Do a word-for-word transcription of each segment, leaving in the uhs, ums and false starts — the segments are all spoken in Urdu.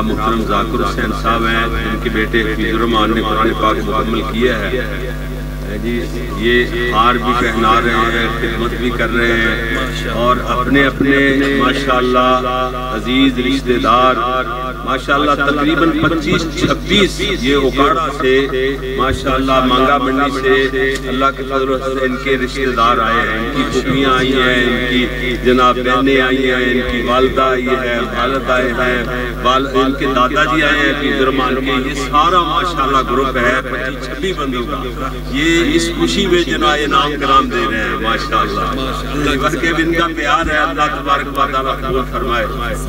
جناب محترم ذاکر حسین صاحب ہیں، ان کے بیٹے حفیظ الرحمان نے قرآن پاک مکمل کیا ہے جی، یہ ہار بھی پہنا رہے ہیں، خدمت بھی کر رہے ہیں، اور اپنے اپنے ماشاءاللہ عزیز رشتہ دار ماشاءاللہ تقریباً پچیس چھبیس یہ اکاڑا سے ماشاءاللہ مانگا منڈی سے اللہ کے فضل و رحمت سے ان کے رشتہ دار آئے ہیں، ان کی پھوپھیاں آئی ہیں، ان کی جناب بہنیں آئی ہیں، ان کی والدہ آئی ہے، والد آئے ہیں، ان کے دادا جی آئے ہیں حفیظ الرحمان کے، یہ سارا ماشاءاللہ گروپ ہے پچیس چھبیس بندوں کا، یہ اس خوشی میں جناب انعام کرام دے رہے ہیں ماشاءاللہ، بلکہ ان کا پیار ہے، اللہ تبارک و تعالیٰ قبول فرمائے۔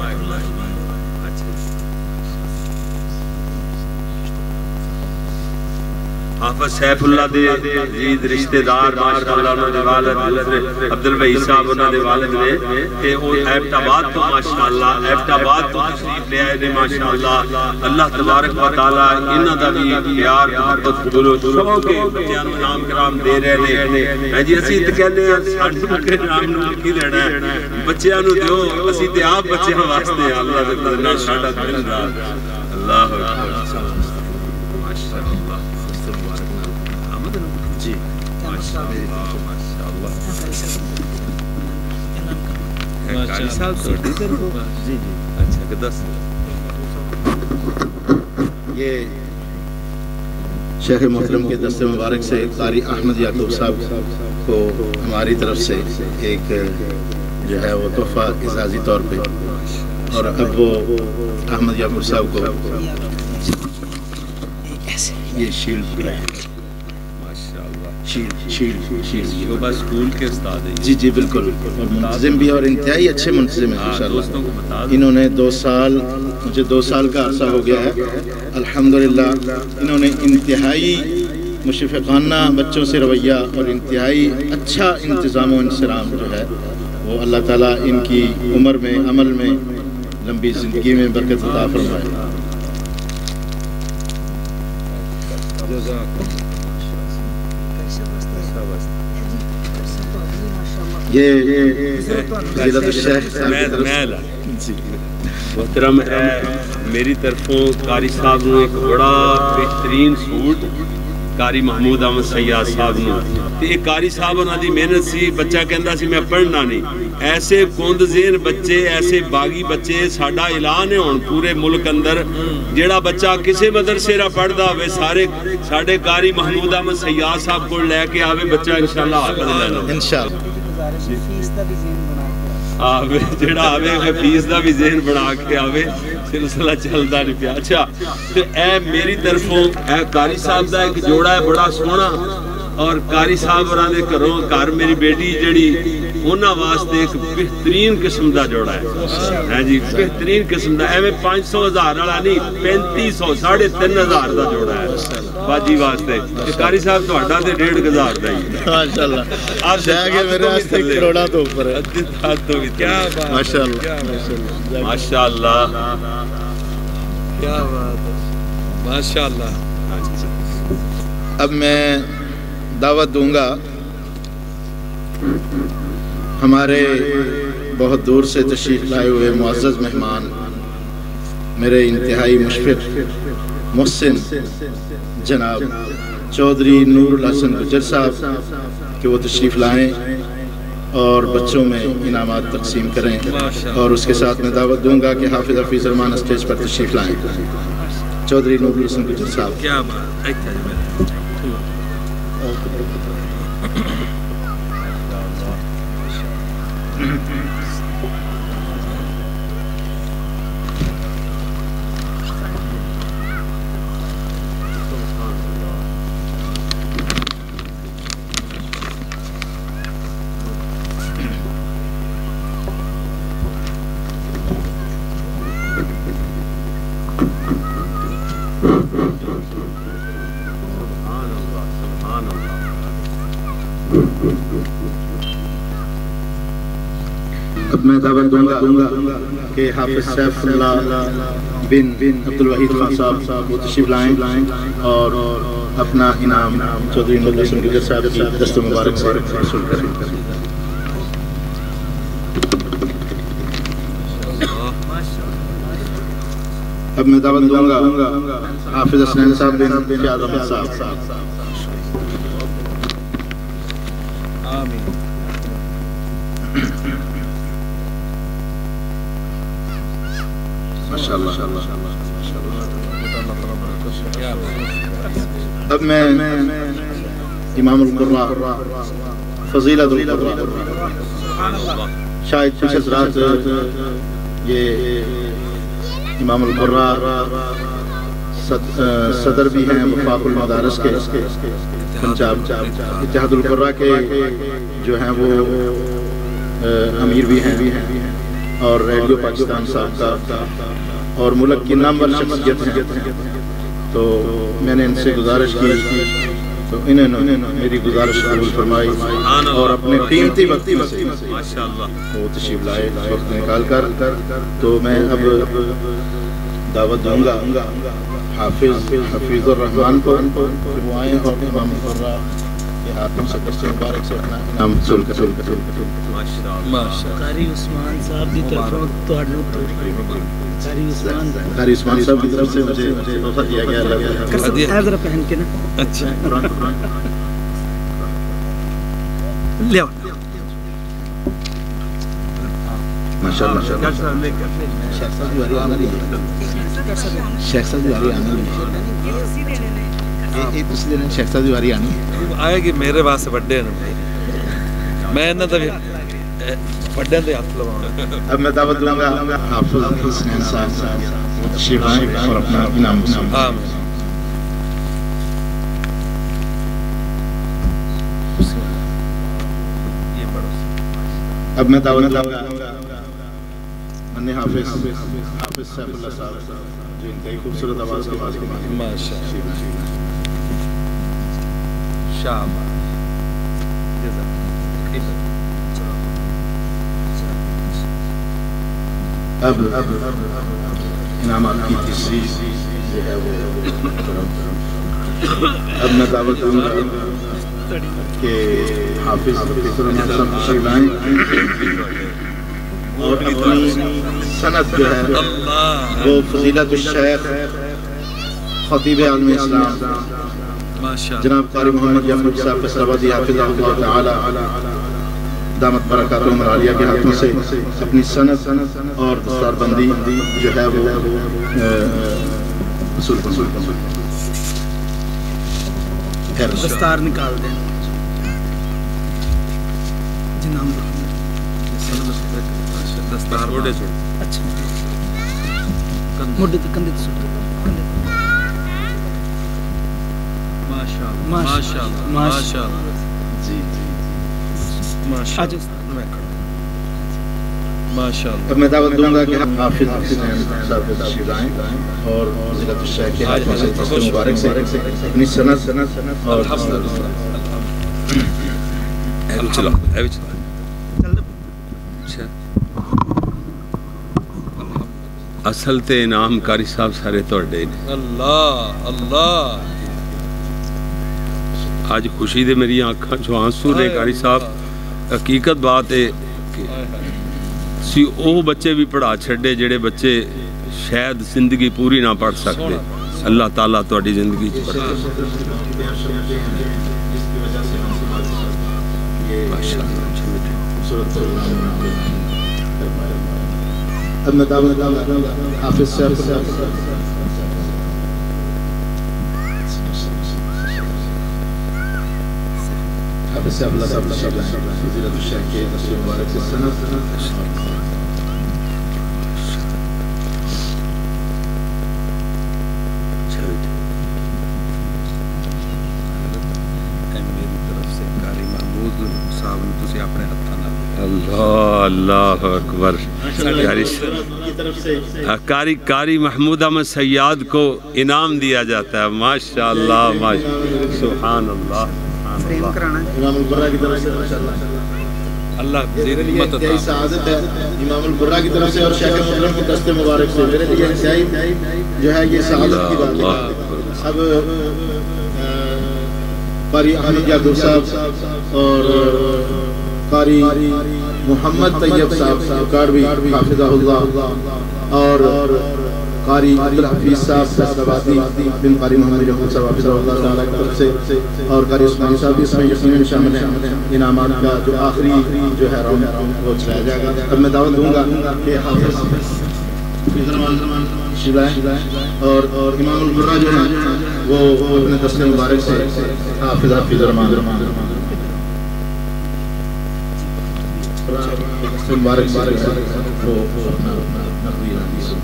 حافظ سیف اللہ دے عزیز رشتہ دار ماشاءاللہ انہوں نے والد عبدالبئی صاحب انہوں نے والد نے کہ وہ ایبٹ آباد تو ماشاءاللہ ایبٹ آباد تو تشریف لے آئے نے ماشاءاللہ، اللہ تبارک و تعالیٰ انہوں دا بھی پیار محبت قبول و سبوں کے بچیاں نو نام کرام دے رہے ہیں۔ میں جی اسی تے کہنے ہیں ساڈے کے نام نو لکھی دینا ہے، بچیاں نو دیو، اسی تے آپ بچیاں واسطے ہیں، اللہ دے فضل نال ساڈا دل رات اللہ اکبر ماشاءاللہ جی ماشاءاللہ ماشاءاللہ قاری صاحب چھوٹی طرف ہو جی جی اچھا کہ دس یہ شیخ محترم کے دست مبارک سے قاری احمد یعقوب صاحب کو ہماری طرف سے ایک جو ہے وہ تحفہ اعزازی طور پہ، اور اب وہ احمد یعقوب صاحب کو یہ شیلڈ ملا ہے، شعبہ اسکول کے استاد ہیں جی جی بالکل، اور منتظم بھی اور انتہائی اچھے منتظم ہیں انشاءاللہ۔ انہوں نے دو سال مجھے دو سال کا عرصہ ہو گیا ہے الحمدللہ، انہوں نے انتہائی مشفقانہ بچوں سے رویہ اور انتہائی اچھا انتظام و انصرام جو ہے وہ اللہ تعالیٰ ان کی عمر میں عمل میں لمبی زندگی میں برکت عطا فرمائے۔ یہ فضیلت الشیخ محترم ہے میری طرفوں قاری صاحب نے ایک بڑا بہترین سوٹ قاری محمود احمد سیاد صاحب نے تے ایک قاری صاحب انہاں دی محنت سی، بچہ کہندا سی میں پڑھنا نہیں، ایسے کند ذہن بچے ایسے باغی بچے ساڈا اعلان ہے ہن پورے ملک اندر جیڑا بچہ کسے مدرسے را پڑھدا ہوئے سارے ساڈے قاری محمود احمد سیاد صاحب کو لے کے آوے بچہ انشاءاللہ حافظ لینا انشاءاللہ آوے جڑا آوے حفیظ دا بھی ذہن بنا کے آوے سلسلہ چلدا نہیں پیا۔ اچھا تو اے میری طرفوں اے قاری صاحب دا ایک جوڑا ہے بڑا سونا، اور قاری صاحب اور دے گھروں گھر میری بیٹی جڑی انہاں واسطے ایک بہترین قسم دا جوڑا ہے ہے جی، بہترین قسم دا ایویں پانچ سو ہزار والا نہیں، پینتی سو ساڑھے تین ہزار دا جوڑا ہے باجی واسطے۔ قاری صاحب تہاڈا تے ڈیڑھ ہزار دا ہی ماشاءاللہ، آپ جائے گے میرے واسطے کروڑا تو اوپر ہے۔ کیا بات ماشاءاللہ ماشاءاللہ کیا بات ہے ماشاءاللہ۔ اب میں دعوت دوں گا ہمارے بہت دور سے تشریف لائے ہوئے معزز مہمان میرے انتہائی مشفق محسن جناب چودھری نور الحسن گجر صاحب کہ وہ تشریف لائیں اور بچوں میں انعامات تقسیم کریں، اور اس کے ساتھ میں دعوت دوں گا کہ حافظ حفیظ الرحمان اسٹیج پر تشریف لائیں۔ چودھری نور الحسن گجر صاحب کیا بات ہے اب میں دعوت دوں گا کہ حافظ سیف اللہ بن عبدالوحید خان صاحب وہ تشریف لائیں اور اپنا انعام چودھری نور الحسن گجر صاحب کی دست مبارک سے حاصل کریں۔ اب میں دعوت دوں گا حافظ حسنین صاحب بن فیاض احمد صاحب. آمین. ماشاءاللہ. اب میں امام القراء فضیلت القراء شاید کچھ حضرات یہ امام القراء صدر بھی ہیں وفاق المدارس کے پنجاب، اتحاد القراء کے جو ہیں وہ امیر بھی ہیں اور ریڈیو پاکستان صاحب کا اور ملک کی نامور شخصیت ہیں. تو میں نے ان سے گزارش کی تو انہوں نے میری گزارش قبول فرمائی اور اپنے قیمتی وقت میں سے وہ تشریف لائے وقت نکال کر. تو میں اب دعوت دوں گا حافظ حفیظ الرحمان کو کہ وہ آئیں اور امام القراء کے ہاتھوں سے دست مبارک سے اپنا انعام حاصل کریں. قاری عثمان صاحب کی طرفوں تہاڈوں قاری عثمان قاری عثمان صاحب کی طرف سے مجھے تحفہ دیا گیا اللہ ذرا پہن کے نا. اچھا لیو ماشاءاللہ. شیخ صاحب دی واری آنی ہے یہ تسی دن شیخ صاحب دی واری آنی ہے آئے گی میرے واسطے بڑے ہیں میں انہاں دا بڑے دے ہاتھ لواؤں. اب میں دعوت دوں گا حافظ حسنین صاحب تشریف لائیں اور اپنا انعام حاصل. آمین. اب میں دعوت دوں گا منی حافظ حافظ سیف اللہ صاحب جو انتہائی خوبصورت آواز کے آواز کے ماہر. ماشاءاللہ. شاباش. اب انعامات کی تیسری جو ہے وہ اب میں دعوت دوں گا کہ حافظ حفیظ الرحمان صاحب تشریف لائیں اور اپنی سند جو ہے وہ فضیلت الشیخ خطیب عالم اسلام جناب قاری محمد یعقوب صاحب فیصل آبادی حافظہ اللہ تعالی دامت برکاتہم العالیہ کے ہاتھوں سے اپنی سند اور دستار بندی جو ہے وہ حصول کریں. دستار نکال دیں جنام دستار موڑے چھوڑ. اچھا موڑے تے کندھے تے سٹ. ماشاءاللہ ماشاءاللہ ماشاءاللہ. جی ماشاءاللہ ماشاءاللہ. اب میں دعوت دوں گا کہ حافظ حسنین صاحب تشریف لائیں اور فضیلت الشیخ کے ہاتھوں سے دست مبارک سے اپنی سند اور چلو اصل تے انعام کاری صاحب سارے توڑے نے. اللہ اللہ. آج خوشی دے میری آنکھاں جو آنسو نے کاری صاحب. حقیقت بات ہے کہ سی او بچے بھی پڑھا چھڑے جڑے بچے شاید زندگی پوری نہ پڑھ سکتے. اللہ تعالیٰ تہاڈی زندگی چ برکت. اب میں دعوت دوں گا حافظ صاحب حافظ صاحب اللہ صاحب تشریف لائیں فضیلت الشیخ کے دست مبارک سے سند. اللہ اللہ اکبر. کاری کاری محمود احمد سیاد کو انعام دیا جاتا ہے. ماشاءاللہ ماشاءاللہ سبحان اللہ. امام القراء کی طرف سے ماشاءاللہ اللہ زیر حکمت یہ سعادت ہے امام القراء کی طرف سے اور شیخ محترم کو دست مبارک سے میرے لیے انتہائی جو ہے یہ سعادت کی بات ہے. اب قاری احمد یعقوب صاحب اور قاری محمد طیب صاحب کاروی حافظہ اللہ اور قاری عبدالحفیظ صاحب فیصل آبادی بن قاری محمد یعقوب صاحب حافظ اللہ تعالیٰ کی طرف سے اور قاری عثمانی صاحب بھی اس میں یقیناً شامل ہیں. انعامات کا جو آخری جو ہے راؤنڈ وہ چلایا جائے گا. اب میں دعوت دوں گا کہ حافظ شلائیں اور اور امام القرآن جو ہیں وہ اپنے دست مبارک سے حافظ حافظ الرحمن مبارک سے وہ اپنا نقوی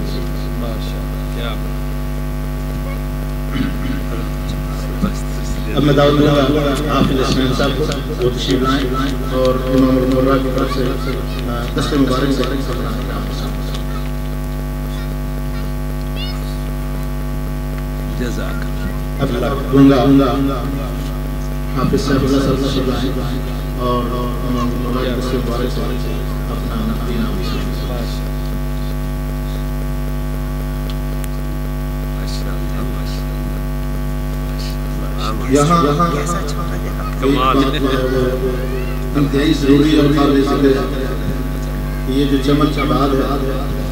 اب میں دعوت دوں گا حافظ اسماعیل صاحب کو وہ تشریف لائیں اور امام القرآن کی طرف سے دست مبارک سے جزاک اب دوں گا حافظ صاحب اللہ صاحب تشریف لائیں اور امام القرآن کی دست مبارک سے اپنا نقوی نام یہاں انتہائی ضروری اور قابل ذکر ہے کہ یہ جو چمن کا باد ہے